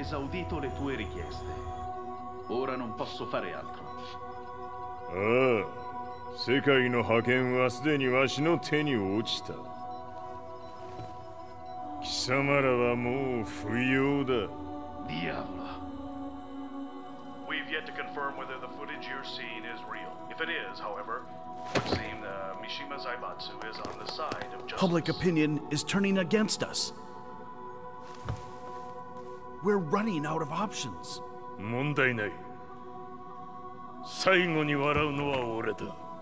esaudito le tue richieste. Ora non posso fare altro. ああ、世界の覇権はすでにわしの手に落ちた。貴様らはもう不要だ。 Diavolo. We've yet to confirm whether the footage you're seeing is real. If it is, however, it would seem Mishima Zaibatsu is on the side of justice. Public opinion is turning against us. We're running out of options. 問題ない。最後に笑うのは俺だ。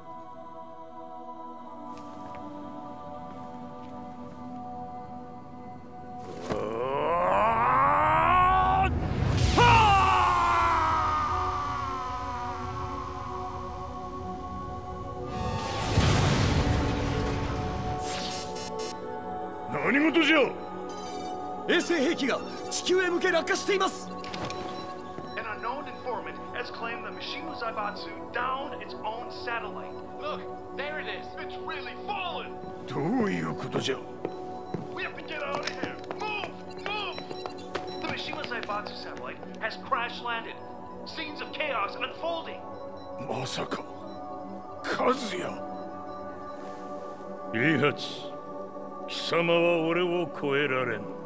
何事じゃ。 衛星兵器が地球へ向け落下しています。 An unknown informant has claimed the Mishima Zaibatsu downed its own satellite. Look, there it is. It's really fallen. どういうことじゃ。 We have to get out of here. Move! Move! The Mishima Zaibatsu satellite has crash landed. Scenes of chaos unfolding. まさか、カズヤ。Heihachi、貴様は俺を超えられん。